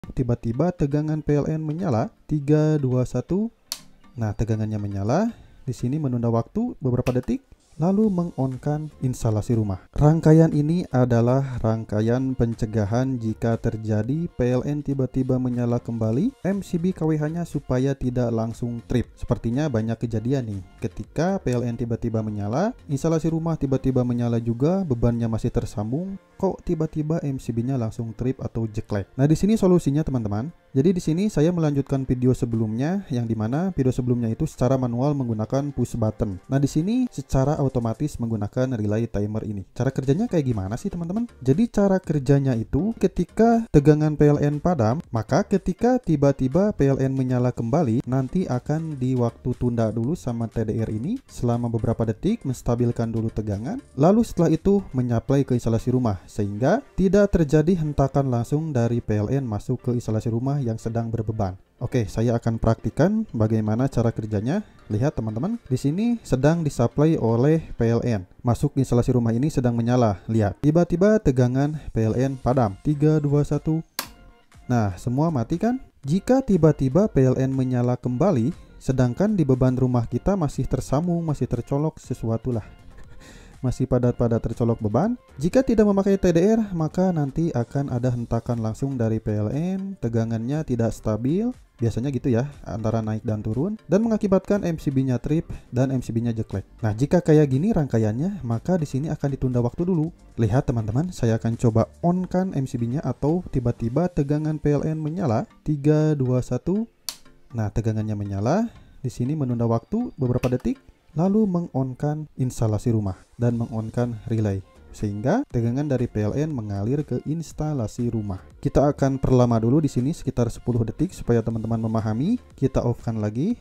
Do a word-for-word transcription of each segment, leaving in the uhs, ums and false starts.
Tiba-tiba tegangan P L N menyala. Tiga, dua, satu. Nah, tegangannya menyala. Di sini menunda waktu beberapa detik, lalu meng-on-kan instalasi rumah. Rangkaian ini adalah rangkaian pencegahan jika terjadi P L N tiba-tiba menyala kembali M C B K W H-nya supaya tidak langsung trip. Sepertinya banyak kejadian nih, ketika P L N tiba-tiba menyala, instalasi rumah tiba-tiba menyala juga, bebannya masih tersambung, kok tiba-tiba M C B-nya langsung trip atau jeklek. Nah, di sini solusinya teman-teman. Jadi di sini saya melanjutkan video sebelumnya, yang dimana video sebelumnya itu secara manual menggunakan push button. Nah, di sini secara otomatis menggunakan relay timer ini. Cara kerjanya kayak gimana sih teman-teman? Jadi cara kerjanya itu ketika tegangan P L N padam, maka ketika tiba-tiba P L N menyala kembali, nanti akan di waktu tunda dulu sama T D R ini selama beberapa detik, menstabilkan dulu tegangan, lalu setelah itu menyaplai ke instalasi rumah, sehingga tidak terjadi hentakan langsung dari P L N masuk ke instalasi rumah yang sedang berbeban. Oke, saya akan praktikkan bagaimana cara kerjanya. Lihat teman-teman, di sini sedang disuplai oleh P L N. Masuk instalasi rumah ini sedang menyala. Lihat, tiba-tiba tegangan P L N padam. Tiga, dua, satu. Nah, semua mati kan? Jika tiba-tiba P L N menyala kembali, sedangkan di beban rumah kita masih tersambung, masih tercolok sesuatu lah. Masih pada-pada tercolok beban. Jika tidak memakai T D R, maka nanti akan ada hentakan langsung dari P L N, tegangannya tidak stabil, biasanya gitu ya, antara naik dan turun, dan mengakibatkan M C B-nya trip dan M C B-nya jeklek. Nah, jika kayak gini rangkaiannya, maka di sini akan ditunda waktu dulu. Lihat teman-teman, saya akan coba on-kan M C B-nya atau tiba-tiba tegangan P L N menyala. Tiga, dua, satu. Nah, tegangannya menyala. Di sini menunda waktu beberapa detik, lalu meng-on-kan instalasi rumah dan meng-on-kan relay, sehingga tegangan dari P L N mengalir ke instalasi rumah. Kita akan perlama dulu di sini sekitar sepuluh detik supaya teman-teman memahami. Kita off-kan lagi.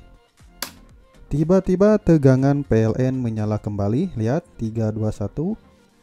Tiba-tiba tegangan P L N menyala kembali. Lihat, tiga, dua, satu.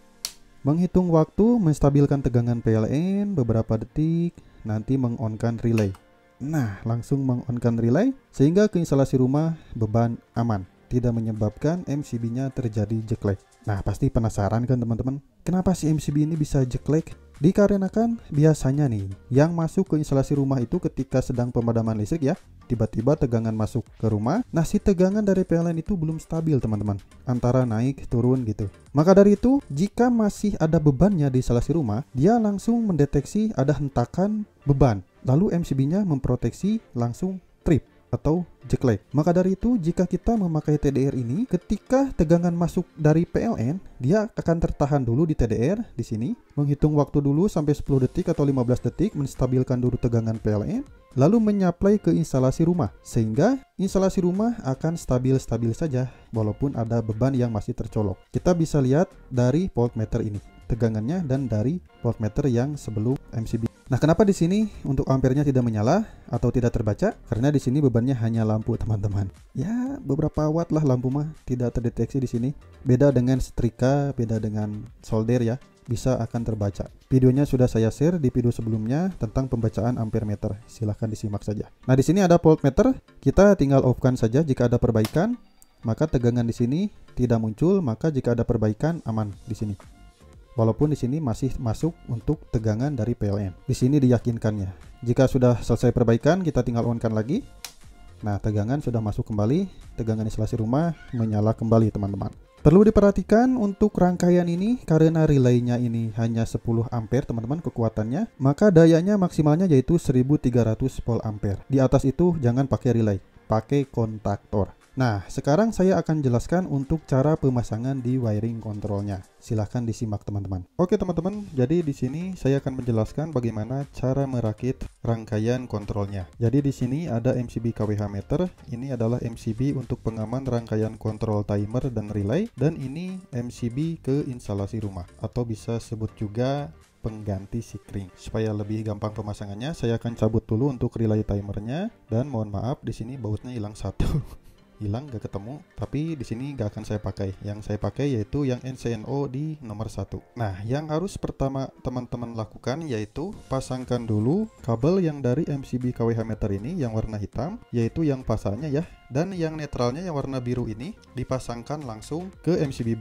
Menghitung waktu, menstabilkan tegangan P L N beberapa detik, nanti meng-on-kan relay. Nah, langsung meng-on-kan relay sehingga ke instalasi rumah beban aman, tidak menyebabkan M C B-nya terjadi jeklek. Nah, pasti penasaran kan teman-teman, kenapa sih M C B ini bisa jeklek? Dikarenakan biasanya nih, yang masuk ke instalasi rumah itu ketika sedang pemadaman listrik ya, tiba-tiba tegangan masuk ke rumah. Nah, si tegangan dari P L N itu belum stabil teman-teman, antara naik turun gitu. Maka dari itu, jika masih ada bebannya di instalasi rumah, dia langsung mendeteksi ada hentakan beban, lalu M C B-nya memproteksi langsung trip atau jeklek. Maka dari itu, jika kita memakai T D R ini, ketika tegangan masuk dari P L N, dia akan tertahan dulu di T D R di sini, menghitung waktu dulu sampai sepuluh detik atau lima belas detik, menstabilkan dulu tegangan P L N, lalu menyaplai ke instalasi rumah, sehingga instalasi rumah akan stabil-stabil saja walaupun ada beban yang masih tercolok. Kita bisa lihat dari voltmeter ini tegangannya dan dari voltmeter yang sebelum M C B. Nah, kenapa di sini untuk ampernya tidak menyala atau tidak terbaca? Karena di sini bebannya hanya lampu, teman-teman. Ya, beberapa watt lah lampu mah, tidak terdeteksi di sini. Beda dengan setrika, beda dengan solder ya, bisa akan terbaca. Videonya sudah saya share di video sebelumnya tentang pembacaan ampere meter. Silahkan disimak saja. Nah, di sini ada voltmeter, kita tinggal off-kan saja jika ada perbaikan, maka tegangan di sini tidak muncul, maka jika ada perbaikan aman di sini. Walaupun di sini masih masuk untuk tegangan dari P L N. Di sini diyakinkannya. Jika sudah selesai perbaikan, kita tinggal on-kan lagi. Nah, tegangan sudah masuk kembali, tegangan instalasi rumah menyala kembali, teman-teman. Perlu diperhatikan untuk rangkaian ini, karena relaynya ini hanya sepuluh ampere, teman-teman, kekuatannya, maka dayanya maksimalnya yaitu seribu tiga ratus volt ampere. Di atas itu jangan pakai relay, pakai kontaktor. Nah, sekarang saya akan jelaskan untuk cara pemasangan di wiring kontrolnya. Silahkan disimak teman-teman. Oke teman-teman, jadi di sini saya akan menjelaskan bagaimana cara merakit rangkaian kontrolnya. Jadi di sini ada M C B K W H meter. Ini adalah M C B untuk pengaman rangkaian kontrol timer dan relay. Dan ini M C B ke instalasi rumah, atau bisa sebut juga pengganti sikring. Supaya lebih gampang pemasangannya, saya akan cabut dulu untuk relay timernya. Dan mohon maaf, di sini bautnya hilang satu. Hilang, gak ketemu, tapi di sini gak akan saya pakai. Yang saya pakai yaitu yang N C N O di nomor satu. Nah, yang harus pertama teman-teman lakukan yaitu pasangkan dulu kabel yang dari M C B K W H meter ini yang warna hitam, yaitu yang pasalnya ya, dan yang netralnya yang warna biru ini dipasangkan langsung ke M C B box.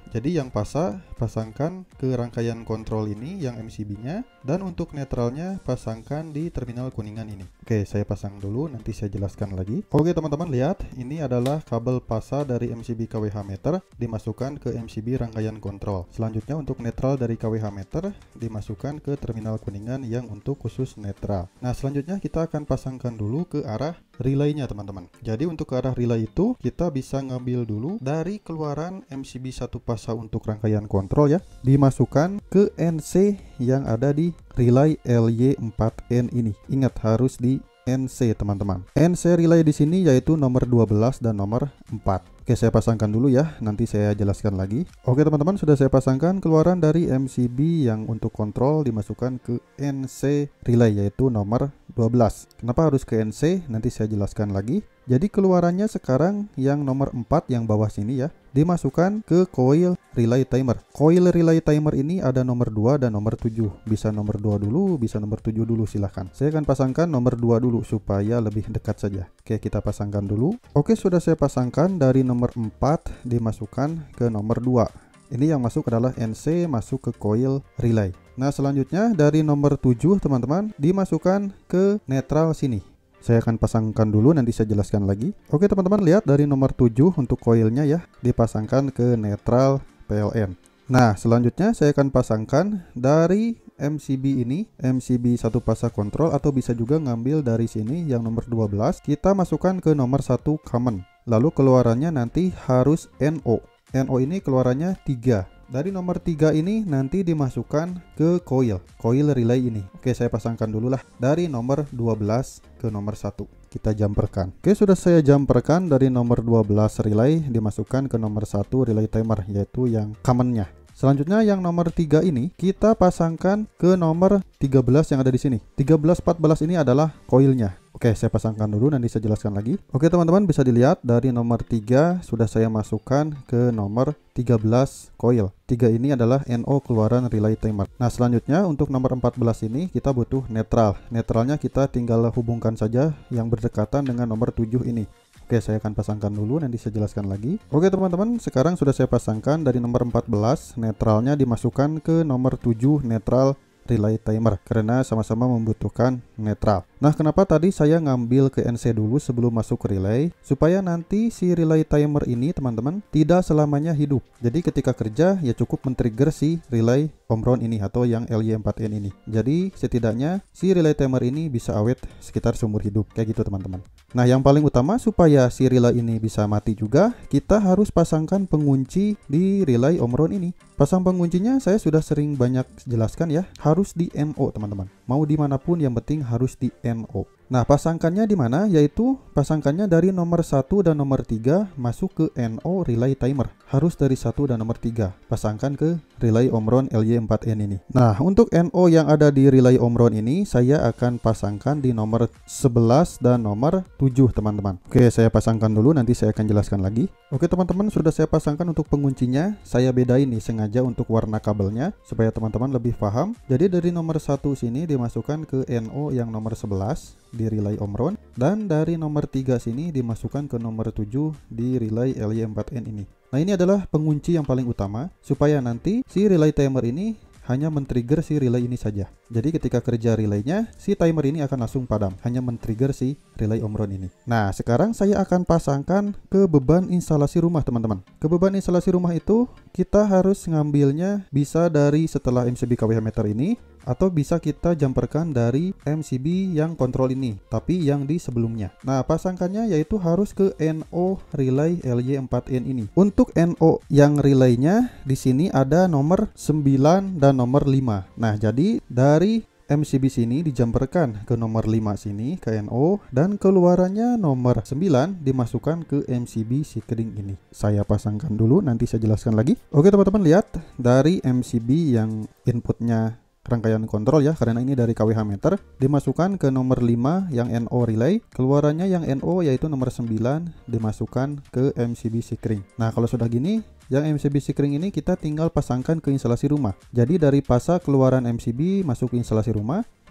Jadi yang pasa pasangkan ke rangkaian kontrol ini yang M C B-nya, dan untuk netralnya pasangkan di terminal kuningan ini. Oke, saya pasang dulu, nanti saya jelaskan lagi. Oke teman-teman, lihat ini adalah kabel pasa dari M C B K W H meter dimasukkan ke M C B rangkaian kontrol. Selanjutnya untuk netral dari K W H meter dimasukkan ke terminal kuningan yang untuk khusus netral. Nah selanjutnya kita akan pasangkan dulu ke arah relaynya teman-teman. Jadi untuk ke arah relay itu kita bisa ngambil dulu dari keluaran M C B satu pasa untuk rangkaian kontrol ya, dimasukkan ke N C yang ada di relay L Y empat N ini. Ingat harus di N C teman-teman. N C relay di sini yaitu nomor dua belas dan nomor empat. Oke, saya pasangkan dulu ya, nanti saya jelaskan lagi. Oke teman-teman, sudah saya pasangkan keluaran dari M C B yang untuk kontrol dimasukkan ke N C relay yaitu nomor dua belas. Kenapa harus ke N C? Nanti saya jelaskan lagi. Jadi keluarannya sekarang yang nomor empat yang bawah sini ya, dimasukkan ke coil relay timer. Coil relay timer ini ada nomor dua dan nomor tujuh. Bisa nomor dua dulu, bisa nomor tujuh dulu, silahkan. Saya akan pasangkan nomor dua dulu supaya lebih dekat saja. Oke, kita pasangkan dulu. Oke, sudah saya pasangkan dari nomor empat dimasukkan ke nomor dua. Ini yang masuk adalah N C masuk ke coil relay. Nah, selanjutnya dari nomor tujuh teman-teman dimasukkan ke netral sini. Saya akan pasangkan dulu, nanti saya jelaskan lagi. Oke teman-teman, lihat dari nomor tujuh untuk koilnya ya, dipasangkan ke netral P L N. Nah selanjutnya saya akan pasangkan dari M C B ini, M C B satu pasa kontrol, atau bisa juga ngambil dari sini yang nomor dua belas, kita masukkan ke nomor satu common. Lalu keluarannya nanti harus N O. N O ini keluarannya tiga. Dari nomor tiga ini nanti dimasukkan ke coil, coil relay ini. Oke, saya pasangkan dulu lah dari nomor dua belas ke nomor satu. Kita jumperkan. Oke, sudah saya jumperkan dari nomor dua belas relay dimasukkan ke nomor satu relay timer, yaitu yang commonnya. Selanjutnya yang nomor tiga ini kita pasangkan ke nomor tiga belas yang ada di sini. tiga belas empat belas ini adalah coilnya. Oke, saya pasangkan dulu, nanti saya jelaskan lagi. Oke teman-teman, bisa dilihat dari nomor tiga sudah saya masukkan ke nomor tiga belas coil. tiga ini adalah N O keluaran relay timer. Nah selanjutnya untuk nomor empat belas ini kita butuh netral. Netralnya kita tinggal hubungkan saja yang berdekatan dengan nomor tujuh ini. Oke, saya akan pasangkan dulu, nanti saya jelaskan lagi. Oke teman-teman, sekarang sudah saya pasangkan dari nomor empat belas, netralnya dimasukkan ke nomor tujuh netral relay timer karena sama-sama membutuhkan netral. Nah, kenapa tadi saya ngambil ke N C dulu sebelum masuk ke relay? Supaya nanti si relay timer ini teman-teman tidak selamanya hidup. Jadi ketika kerja ya cukup men-trigger si relay Omron ini atau yang L Y empat N ini. Jadi setidaknya si relay timer ini bisa awet sekitar seumur hidup, kayak gitu teman-teman. Nah, yang paling utama supaya si relay ini bisa mati juga, kita harus pasangkan pengunci di relay Omron ini. Pasang penguncinya saya sudah sering banyak jelaskan ya, harus di N O teman-teman. Mau dimanapun yang penting harus di N O. Nah, pasangkannya di mana? Yaitu pasangkannya dari nomor satu dan nomor tiga masuk ke N O relay timer. Harus dari satu dan nomor tiga. Pasangkan ke relay Omron L Y empat N ini. Nah, untuk N O yang ada di relay Omron ini saya akan pasangkan di nomor sebelas dan nomor tujuh teman-teman. Oke, saya pasangkan dulu, nanti saya akan jelaskan lagi. Oke teman-teman, sudah saya pasangkan untuk penguncinya. Saya bedain nih sengaja untuk warna kabelnya supaya teman-teman lebih paham. Jadi dari nomor satu sini dimasukkan ke N O yang nomor sebelas di relay Omron, dan dari nomor tiga sini dimasukkan ke nomor tujuh di relay L Y empat N ini. Nah, ini adalah pengunci yang paling utama supaya nanti si relay timer ini hanya men-trigger si relay ini saja. Jadi ketika kerja relaynya, si timer ini akan langsung padam, hanya men-trigger si relay Omron ini. Nah, sekarang saya akan pasangkan ke beban instalasi rumah teman-teman. Ke beban instalasi rumah itu kita harus ngambilnya bisa dari setelah M C B K W H meter ini, atau bisa kita jumperkan dari M C B yang kontrol ini, tapi yang di sebelumnya. Nah, pasangkannya yaitu harus ke N O relay L Y empat N ini. Untuk N O yang relaynya di sini ada nomor sembilan dan nomor lima. Nah, jadi dari M C B sini dijumperkan ke nomor lima sini ke N O, dan keluarannya nomor sembilan dimasukkan ke M C B Sikring ini. Saya pasangkan dulu, nanti saya jelaskan lagi. Oke teman-teman, lihat dari M C B yang inputnya rangkaian kontrol ya, karena ini dari K W H meter, dimasukkan ke nomor lima yang N O relay, keluarannya yang N O yaitu nomor sembilan dimasukkan ke M C B Sikring. Nah, kalau sudah gini, yang M C B Sikring ini kita tinggal pasangkan ke instalasi rumah. Jadi dari pasa keluaran M C B masuk ke instalasi rumah,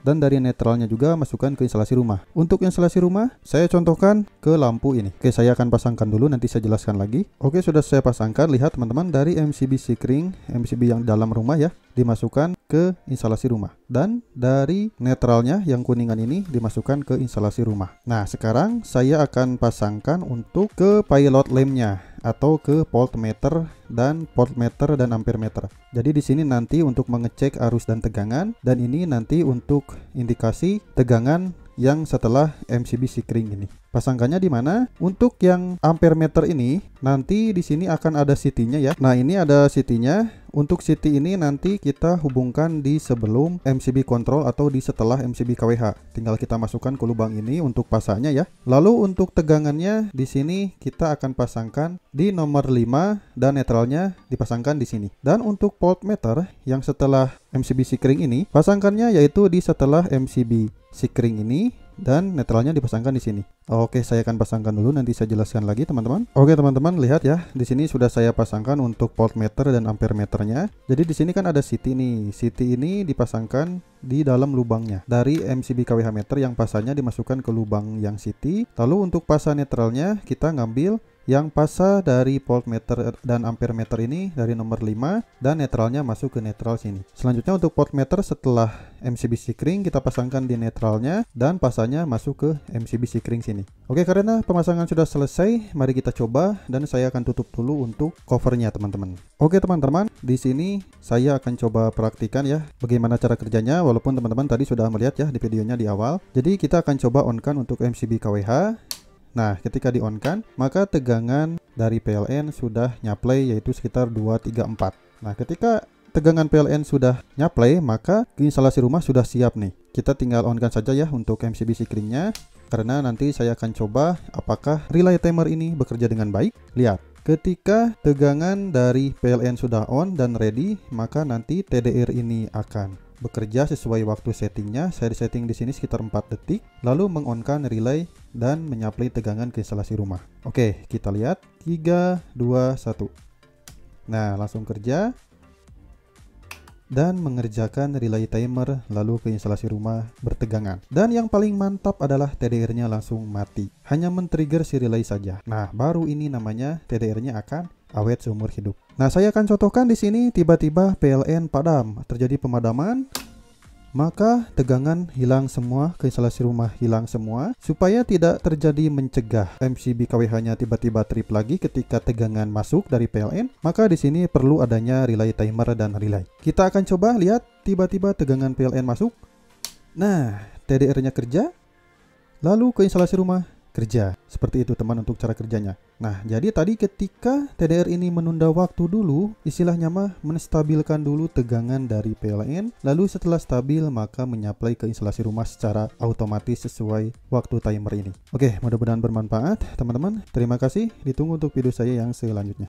dan dari netralnya juga masukkan ke instalasi rumah. Untuk instalasi rumah, saya contohkan ke lampu ini. Oke, saya akan pasangkan dulu, nanti saya jelaskan lagi. Oke, sudah saya pasangkan. Lihat teman-teman, dari M C B Sikring, M C B yang dalam rumah ya, dimasukkan ke instalasi rumah. Dan dari netralnya yang kuningan ini dimasukkan ke instalasi rumah. Nah, sekarang saya akan pasangkan untuk ke pilot lampnya atau ke voltmeter dan voltmeter dan ampere meter. Jadi di sini nanti untuk mengecek arus dan tegangan, dan ini nanti untuk indikasi tegangan yang setelah M C B Sikring ini. Pasangkannya di mana? Untuk yang ampere meter ini nanti di sini akan ada C T-nya ya. Nah, ini ada C T-nya. Untuk C T ini nanti kita hubungkan di sebelum M C B control atau di setelah M C B K W H. Tinggal kita masukkan ke lubang ini untuk pasangnya ya. Lalu untuk tegangannya di sini kita akan pasangkan di nomor lima dan netralnya dipasangkan di sini. Dan untuk voltmeter yang setelah M C B Sikring ini, pasangkannya yaitu di setelah M C B Sikring ini dan netralnya dipasangkan di sini. Oke, saya akan pasangkan dulu, nanti saya jelaskan lagi teman-teman. Oke teman-teman, lihat ya, di sini sudah saya pasangkan untuk voltmeter dan ampere meternya. Jadi di sini kan ada C T nih. C T ini dipasangkan di dalam lubangnya dari M C B K W H meter yang pasanya dimasukkan ke lubang yang C T. Lalu untuk pasa netralnya kita ngambil yang pasa dari voltmeter dan ampere meter ini dari nomor lima dan netralnya masuk ke netral sini. Selanjutnya untuk voltmeter setelah M C B Sikring kita pasangkan di netralnya dan pasanya masuk ke M C B Sikring sini. Oke, karena pemasangan sudah selesai, mari kita coba dan saya akan tutup dulu untuk covernya teman-teman. Oke teman-teman, di sini saya akan coba praktikan ya bagaimana cara kerjanya, walaupun teman-teman tadi sudah melihat ya di videonya di awal. Jadi kita akan coba on kan untuk M C B K W H. Nah, ketika di on kan, maka tegangan dari P L N sudah nyaplay yaitu sekitar dua tiga empat. Nah, ketika tegangan P L N sudah nyaplay, maka instalasi rumah sudah siap nih. Kita tinggal on kan saja ya untuk M C B Sikringnya, karena nanti saya akan coba apakah relay timer ini bekerja dengan baik. Lihat, ketika tegangan dari P L N sudah on dan ready, maka nanti T D R ini akan bekerja sesuai waktu settingnya. Saya setting di sini sekitar empat detik, lalu mengonkan relay dan menyaplai tegangan ke instalasi rumah. Oke, kita lihat tiga dua satu. Nah, langsung kerja dan mengerjakan relay timer lalu ke instalasi rumah bertegangan. Dan yang paling mantap adalah T D R-nya langsung mati. Hanya men-trigger si relay saja. Nah, baru ini namanya T D R-nya akan awet seumur hidup. Nah, saya akan contohkan di sini tiba-tiba P L N padam, terjadi pemadaman, maka tegangan hilang semua, ke instalasi rumah hilang semua. Supaya tidak terjadi mencegah M C B K W H-nya tiba-tiba trip lagi ketika tegangan masuk dari P L N, maka di sini perlu adanya relay timer dan relay. Kita akan coba lihat tiba-tiba tegangan P L N masuk. Nah, T D R-nya kerja, lalu ke instalasi rumah kerja. Seperti itu teman untuk cara kerjanya. Nah, jadi tadi ketika T D R ini menunda waktu dulu, istilahnya mah menstabilkan dulu tegangan dari P L N, lalu setelah stabil maka menyaplai ke instalasi rumah secara otomatis sesuai waktu timer ini. Oke, mudah-mudahan bermanfaat teman-teman. Terima kasih, ditunggu untuk video saya yang selanjutnya.